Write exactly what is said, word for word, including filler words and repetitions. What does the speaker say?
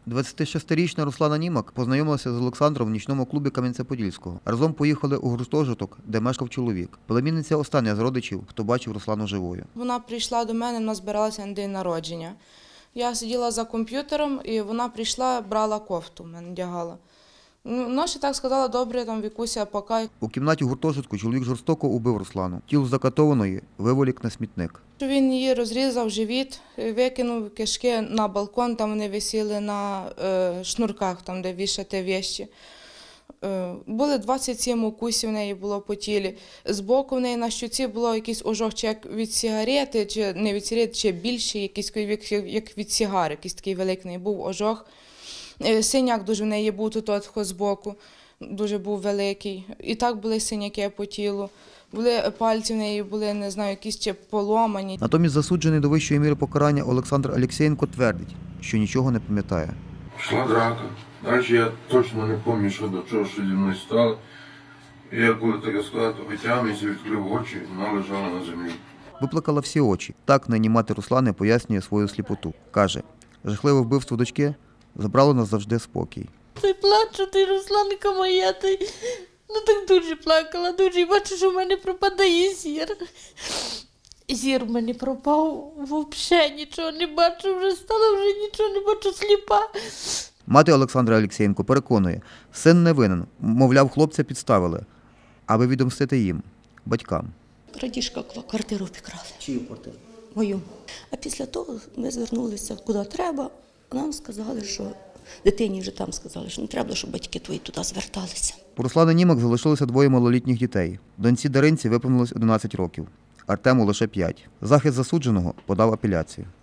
двадцятишестирічна Руслана Німак познайомилася з Олександром в нічному клубі Кам'янця-Подільського. Разом поїхали у гуртожиток, де мешкав чоловік. Племінниця остання з родичів, хто бачив Руслану живою. Вона прийшла до мене, вона збиралася на день народження. Я сиділа за комп'ютером, і вона прийшла, брала кофту, мене одягала. Вона ще так сказала: добре, там, Вікуся, пока. У кімнаті гуртожитку чоловік жорстоко убив Руслану. Тіло закатованої виволік на смітник. Він її розрізав живіт, викинув кишки на балкон, там вони висіли на е, шнурках, там, де вішати віші. Е, були двадцять сім укусів в неї було по тілі. Збоку в неї на щоці було якийсь ожог, чи як від сигарети, чи не від сигарети, чи більший, якийсь, як від сигари, якийсь такий великий був ожог. Синяк дуже в неї був тут от збоку, дуже був великий. І так були синяки по тілу. Були пальці в неї, були, не знаю, якісь ще поломані. Натомість засуджений до вищої міри покарання Олександр Алєксєєнко твердить, що нічого не пам'ятає. Пішла драка. Далі я точно не пам'ятаю, що до чого, що зі мною стало. І я коли таке сказав, то витягнувся, відкрив очі, вона лежала на землі. Виплакала всі очі. Так нині мати Руслани пояснює свою сліпоту. Каже, жахливе вбивство дочки забрало назавжди спокій. Ти плачу, ти, Русланка моя, ти, ну так дуже плакала, дуже, і бачу, що в мене пропадає зір. Зір в мене пропав, взагалі нічого не бачу, вже стала, вже нічого не бачу, сліпа. Мати Олександра Алєксєєнко переконує, син не винен, мовляв, хлопця підставили, аби відомстити їм, батькам. Крадіжка квартиру обікрали. Чию квартиру? Мою. А після того ми звернулися куди треба, нам сказали, що дитині вже там сказали, що не треба, щоб батьки твої туди зверталися. У Руслани Німак залишилося двоє малолітніх дітей. Доньці Даринці виповнилось одинадцять років, Артему лише п'ять. Захист засудженого подав апеляцію.